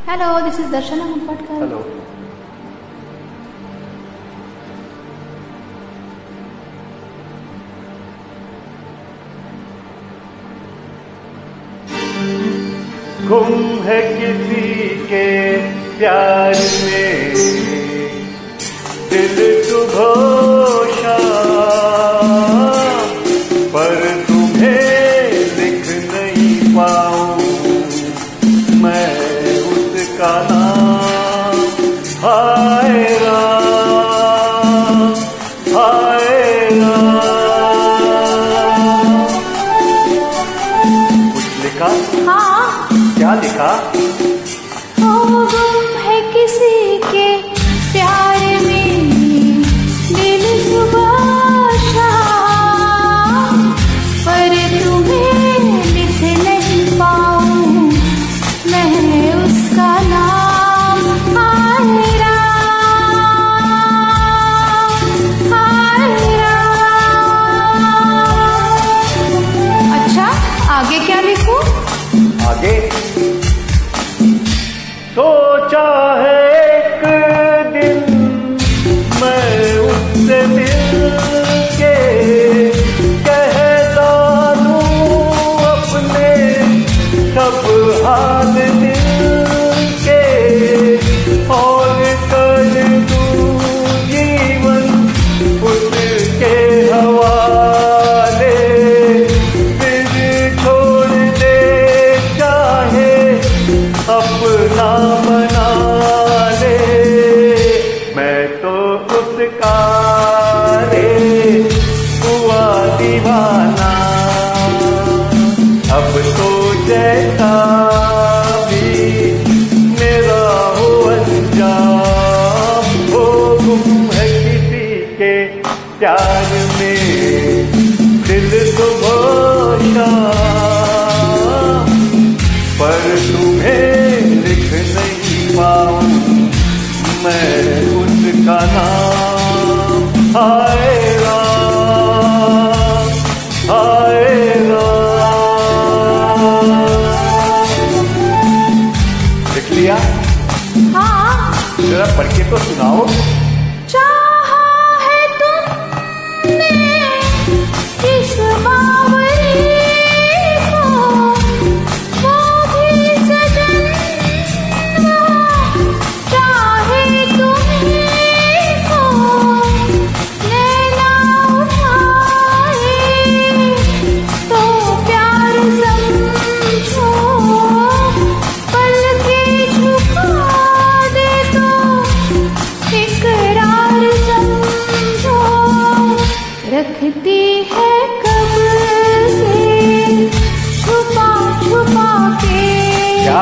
Hello, this is Darshana Mumpatkar. Hello. गुम है किसी के प्यार में दिल सुबह पर तुम्हें लिख नहीं पाऊं मैं उसका नाम। हाय राम, हाय राम। कुछ लिखा? हाँ। क्या लिखा? गुम है किसी के प्यार में दिल सुबह शाम, पर तुम्हें लिख नहीं पाऊं मैं उसका नाम। हाय राम, हाय राम। अच्छा, आगे क्या लिखूं? आगे सोचा है एक दिन मैं उससे मिलके कहता दूं अपने सब हाल दिल के, और कर दूं जीवन उसके हवाले। फिर छोड़ दे चाहे अपना बना ले, मैं तो उसका रे हुआ दीवाना। अब तो जैसा भी मेरा हो अंजाम, वो गुम है किसी के प्यार में दिल सुबह शाम, पर तुम्हें लिख नहीं पाऊं मैं उसका नाम। हाय राम, हाय राम। लिख लिया? हाँ। जरा पढ़ के तो सुनाओ। चाहा है तुमने इस बावरी को, वो भी सजन चाहे तुम्हीं को। नैना उठाए तो प्यार समझो, पलकें झुका दे तो इकरार समझो। रखती है कब से छुपा छुपा के क्या?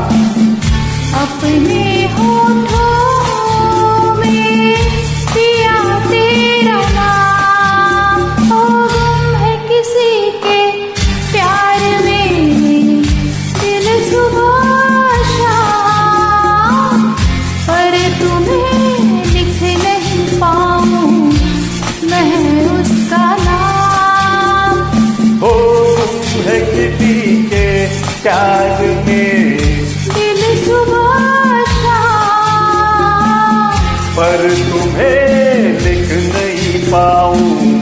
अपने होठों में पिया तेरा नाम। ओ गुम है किसी के प्यार में दिल सुबह शाम, पर तुम्हें लिख नहीं पाऊं मैं उसका नाम। हो गुम है किसी के प्यार में दिल सुबह शाम, पर तुम्हें लिख नहीं पाऊं